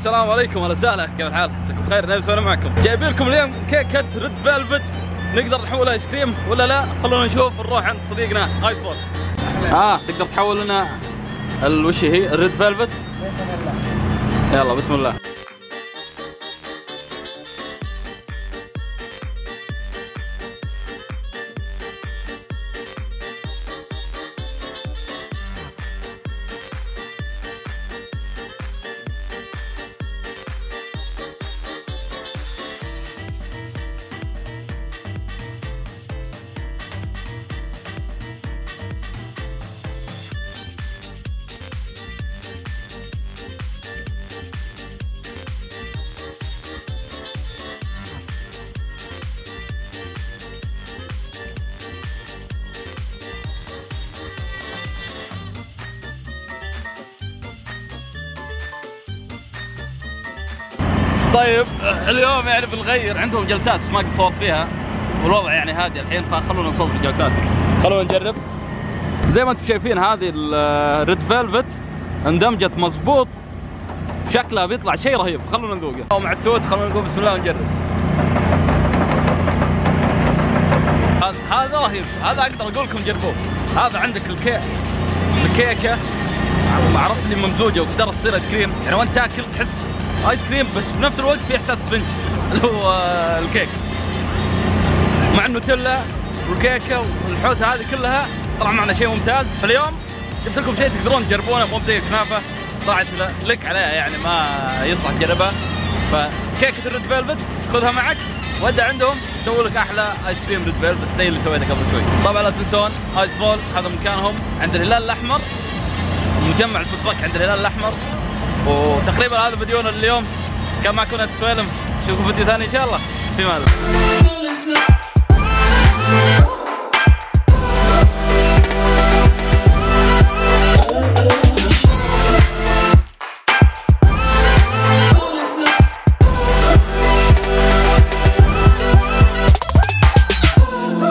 السلام عليكم، اهلا وسهلا، كيف الحال؟ مساكم بخير. نبي نسولف معكم. جايبين لكم اليوم كيكة ريد فيلفت، نقدر نحولها ايس كريم ولا لا؟ خلونا نشوف، نروح عند صديقنا ايس رول. تقدر تحول لنا وش هي الريد فيلفت؟ يلا بسم الله. طيب اليوم يعني بنغير، عندهم جلسات ما قد صوت فيها والوضع يعني هادي الحين، فخلونا نصور في جلساتهم. خلونا نجرب. زي ما انتم شايفين هذه الريد فيلفت اندمجت مظبوط، شكلها بيطلع شيء رهيب، خلونا نذوقه. مع التوت خلونا نقول بسم الله ونجرب. هذا رهيب، هذا اقدر اقول لكم جربوه. هذا عندك الكيكه عرفت اللي ممزوجه وقدرت تصير ايس كريم، يعني وانت تاكل تحس ايس كريم بس بنفس الوقت في احساس سفنج اللي هو الكيك مع النوتيلا والكيكه والحوسه هذه كلها طلع معنا شيء ممتاز. فاليوم جبت لكم شيء تقدرون تجربونه، مو زي الكنافه طلعت لك عليها يعني ما يصلح تجربها. فكيكه الريد فيلفت خذها معك ودع عندهم يسووا لك احلى ايس كريم ريد فيلفت زي اللي سويته قبل شوي. طبعا لا تنسون ايس رول، هذا مكانهم عند الهلال الاحمر، مجمع الفسبك عند الهلال الاحمر. وتقريبا هذا فيديونا اليوم، كان معكم ناس سويلم. نشوفكم فيديو ثاني ان شاء الله. في مال